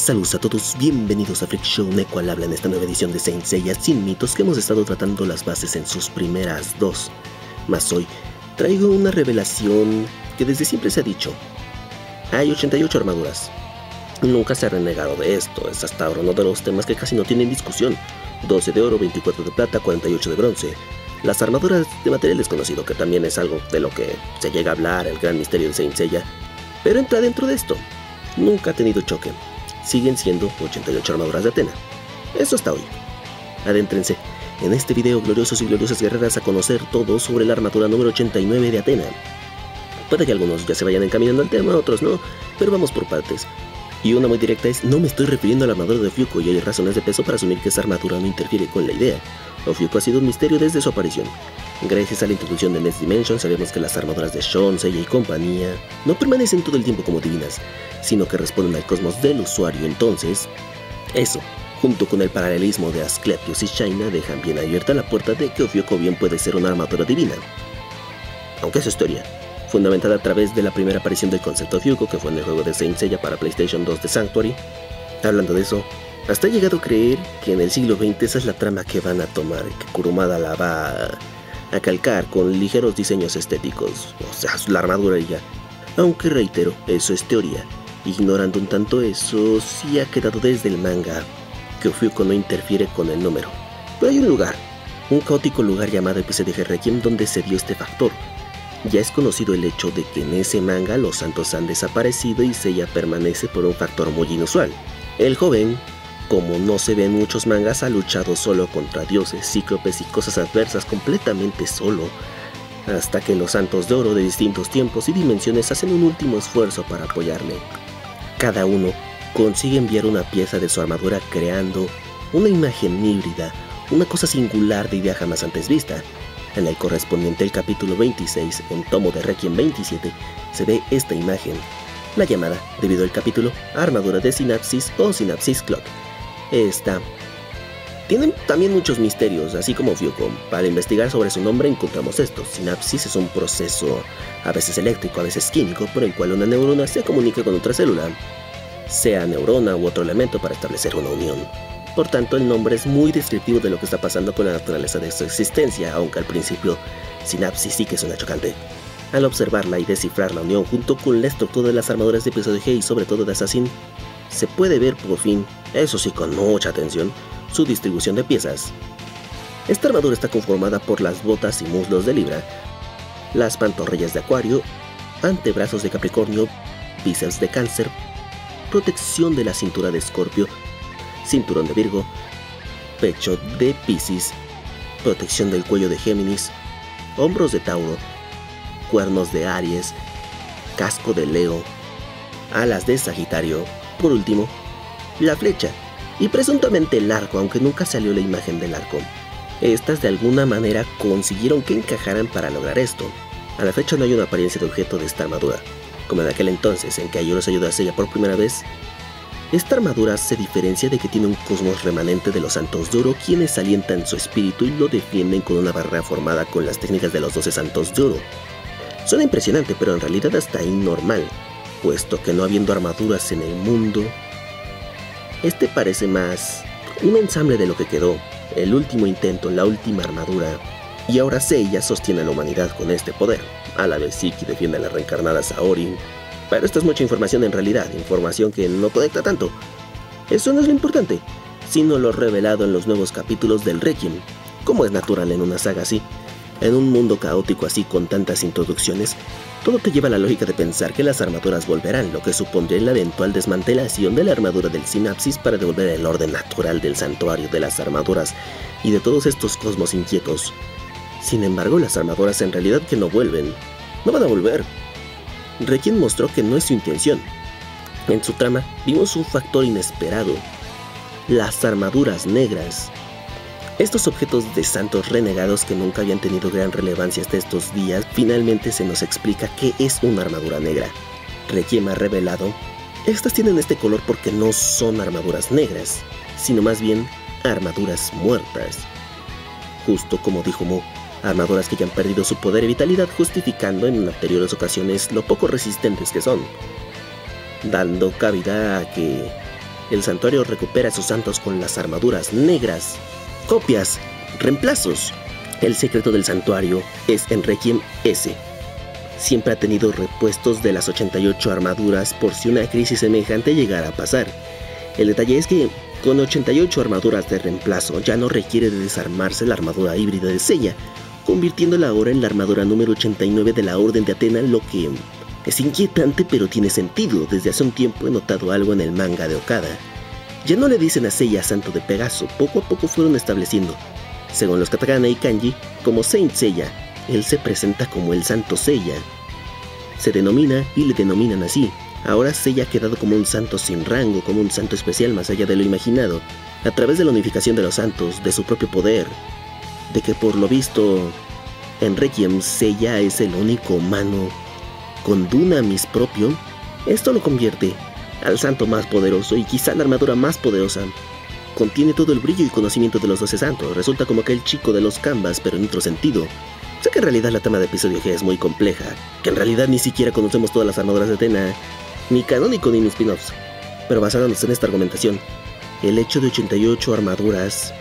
Saludos a todos, bienvenidos a Freak Show Neko al habla en esta nueva edición de Saint Seiya Sin Mitos, que hemos estado tratando las bases en sus primeras dos. Mas hoy traigo una revelación que desde siempre se ha dicho. Hay 88 armaduras. Nunca se ha renegado de esto, es hasta ahora uno de los temas que casi no tienen discusión. 12 de oro, 24 de plata, 48 de bronce. Las armaduras de material desconocido, que también es algo de lo que se llega a hablar, el gran misterio de Saint Seiya. Pero entra dentro de esto. Nunca ha tenido choque. Siguen siendo 88 armaduras de Athena. Eso hasta hoy. Adéntrense en este video, gloriosos y gloriosas guerreras, a conocer todo sobre la armadura número 89 de Athena. Puede que algunos ya se vayan encaminando al tema, otros no, pero vamos por partes. Y una muy directa es, no me estoy refiriendo a la armadura de Ofiuco, y hay razones de peso para asumir que esa armadura no interfiere con la idea. Ofiuco ha sido un misterio desde su aparición. Gracias a la introducción de Next Dimension sabemos que las armaduras de Sean, Seiya y compañía no permanecen todo el tiempo como divinas, sino que responden al cosmos del usuario. Entonces, eso, junto con el paralelismo de Asclepios y Shaina, dejan bien abierta la puerta de que Ofiuco bien puede ser una armadura divina. Aunque eso es teoría, fundamentada a través de la primera aparición del concepto Ofiuco, que fue en el juego de Saint Seiya para PlayStation 2 de Sanctuary. Hablando de eso, hasta he llegado a creer que en el siglo XX esa es la trama que van a tomar, que Kurumada la va a calcar con ligeros diseños estéticos, o sea, la armadura y ya. Aunque reitero, eso es teoría. Ignorando un tanto eso, sí ha quedado desde el manga que Ofiuco no interfiere con el número. Pero hay un lugar, un caótico lugar llamado Episodio Requiem, donde se dio este factor. Ya es conocido el hecho de que en ese manga los santos han desaparecido y Seiya permanece por un factor muy inusual. El joven, como no se ve en muchos mangas, ha luchado solo contra dioses, cíclopes y cosas adversas completamente solo, hasta que los santos de oro de distintos tiempos y dimensiones hacen un último esfuerzo para apoyarle. Cada uno consigue enviar una pieza de su armadura creando una imagen híbrida, una cosa singular de idea jamás antes vista. En el correspondiente al capítulo 26, en tomo de Requiem 27, se ve esta imagen, la llamada, debido al capítulo, armadura de Synapsis o Synapsis Clock. Esta tienen también muchos misterios, así como Ofiuco. Para investigar sobre su nombre encontramos esto. Sinapsis es un proceso, a veces eléctrico, a veces químico, por el cual una neurona se comunica con otra célula, sea neurona u otro elemento, para establecer una unión. Por tanto, el nombre es muy descriptivo de lo que está pasando con la naturaleza de su existencia, aunque al principio Sinapsis sí que suena chocante. Al observarla y descifrar la unión junto con la estructura de las armaduras de Episodio G y sobre todo de Assassin, se puede ver por fin, eso sí con mucha atención, su distribución de piezas. Esta armadura está conformada por las botas y muslos de Libra, las pantorrillas de Acuario, antebrazos de Capricornio, bíceps de Cáncer, protección de la cintura de Escorpio, cinturón de Virgo, pecho de Piscis, protección del cuello de Géminis, hombros de Tauro, cuernos de Aries, casco de Leo, alas de Sagitario, por último, la flecha y presuntamente el arco, aunque nunca salió la imagen del arco. Estas de alguna manera consiguieron que encajaran para lograr esto. A la fecha no hay una apariencia de objeto de esta armadura, como en aquel entonces en que Ayuros ayudó a Seiya por primera vez. Esta armadura se diferencia de que tiene un cosmos remanente de los santos de oro, quienes alientan su espíritu y lo defienden con una barrera formada con las técnicas de los 12 santos de oro. Suena impresionante, pero en realidad hasta ahí normal, puesto que no habiendo armaduras en el mundo, este parece más un ensamble de lo que quedó, el último intento, la última armadura, y ahora Seiya sostiene a la humanidad con este poder. A la vez Ikki defiende a la reencarnada Saori. Pero esto es mucha información en realidad, información que no conecta tanto. Eso no es lo importante, sino lo revelado en los nuevos capítulos del Requiem, como es natural en una saga así. En un mundo caótico así con tantas introducciones, todo te lleva a la lógica de pensar que las armaduras volverán, lo que supondría la eventual desmantelación de la armadura del Synapsis para devolver el orden natural del santuario de las armaduras y de todos estos cosmos inquietos. Sin embargo, las armaduras en realidad que no vuelven, no van a volver. Requiem mostró que no es su intención. En su trama vimos un factor inesperado, las armaduras negras. Estos objetos de santos renegados que nunca habían tenido gran relevancia hasta estos días, finalmente se nos explica qué es una armadura negra. Requiem ha revelado, estas tienen este color porque no son armaduras negras, sino más bien armaduras muertas. Justo como dijo Mu, armaduras que ya han perdido su poder y vitalidad, justificando en anteriores ocasiones lo poco resistentes que son, dando cabida a que el santuario recupera a sus santos con las armaduras negras, copias, reemplazos. El secreto del santuario es en Requiem S. Siempre ha tenido repuestos de las 88 armaduras por si una crisis semejante llegara a pasar. El detalle es que con 88 armaduras de reemplazo ya no requiere de desarmarse la armadura híbrida de Seiya, convirtiéndola ahora en la armadura número 89 de la Orden de Atena, lo que es inquietante pero tiene sentido. Desde hace un tiempo he notado algo en el manga de Okada. Ya no le dicen a Seiya Santo de Pegaso, poco a poco fueron estableciendo, según los katakana y kanji, como Saint Seiya. Él se presenta como el Santo Seiya. Se denomina y le denominan así. Ahora Seiya ha quedado como un santo sin rango, como un santo especial más allá de lo imaginado, a través de la unificación de los santos, de su propio poder, de que por lo visto en Requiem Seiya es el único humano con Dunamis propio. Esto lo convierte al santo más poderoso y quizá la armadura más poderosa. Contiene todo el brillo y conocimiento de los 12 santos. Resulta como aquel chico de los canvas, pero en otro sentido. Sé que en realidad la trama de episodio G es muy compleja, que en realidad ni siquiera conocemos todas las armaduras de Atena, ni canónico ni mis spin-offs, pero basándonos en esta argumentación, el hecho de 88 armaduras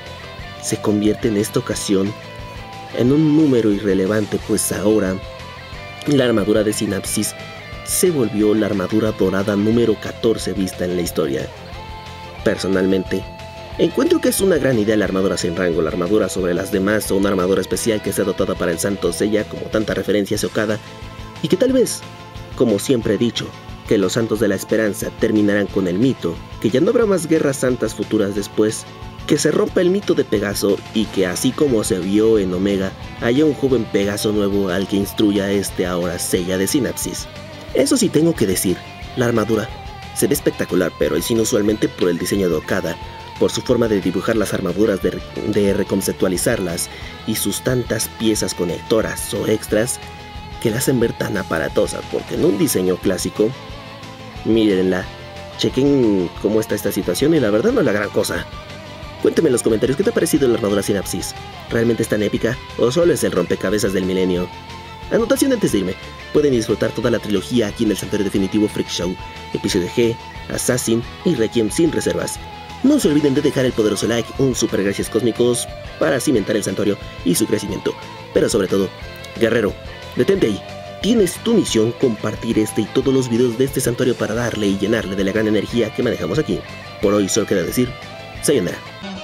se convierte en esta ocasión en un número irrelevante, pues ahora la armadura de Sinapsis se volvió la armadura dorada número 14 vista en la historia. Personalmente, encuentro que es una gran idea la armadura sin rango, la armadura sobre las demás o una armadura especial que sea dotada para el Santo Seiya, como tanta referencia hace Okada, y que tal vez, como siempre he dicho, que los Santos de la Esperanza terminarán con el mito, que ya no habrá más guerras santas futuras después, que se rompa el mito de Pegaso y que así como se vio en Omega, haya un joven Pegaso nuevo al que instruya a este ahora Seiya de Sinapsis. Eso sí tengo que decir, la armadura se ve espectacular, pero es inusualmente por el diseño de Okada, por su forma de dibujar las armaduras, de reconceptualizarlas y sus tantas piezas conectoras o extras que la hacen ver tan aparatosa, porque en un diseño clásico, mírenla, chequen cómo está esta situación y la verdad no es la gran cosa. Cuénteme en los comentarios qué te ha parecido la armadura Sinapsis. ¿Realmente es tan épica o solo es el rompecabezas del milenio? Anotación antes de irme, pueden disfrutar toda la trilogía aquí en el Santuario Definitivo Freak Show, Episodio G, Assassin y Requiem sin reservas. No se olviden de dejar el poderoso like, un super gracias cósmicos para cimentar el santuario y su crecimiento. Pero sobre todo, guerrero, detente ahí. Tienes tu misión compartir este y todos los videos de este santuario para darle y llenarle de la gran energía que manejamos aquí. Por hoy solo queda decir, sayonara.